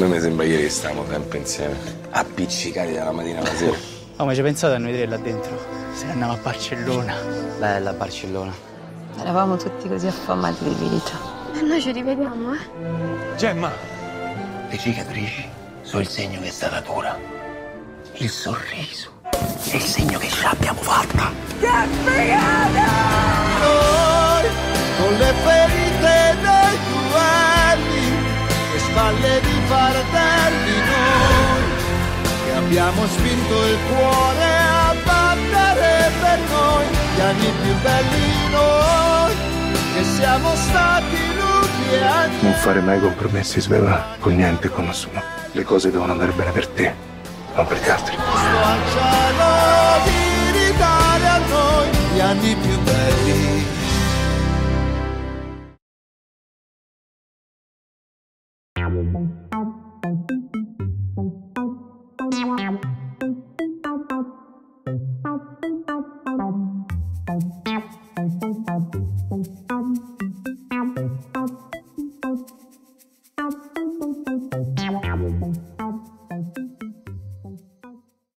me mi sembra ieri che stavamo sempre insieme, appiccicati dalla mattina alla sera. Oh, ma ci pensate a noi tre là dentro? Se ne andiamo a Barcellona. Bella Barcellona. Eravamo tutti così affamati di vita. E noi ci rivediamo, Gemma! Le cicatrici sono il segno che è stata dura. Il sorriso è il segno che ce l'abbiamo fatta. Che figata! Noi, con le ferite dei duelli, le spalle di fratelli, noi, che abbiamo spinto il cuore a battere per noi, gli anni più belli noi, che siamo stati lunghi anni. Non fare mai compromessi, Sveva, con niente e con nessuno. Le cose devono andare bene per te, non per gli altri. Sto al cielo di ridare a noi gli anni più belli. eh?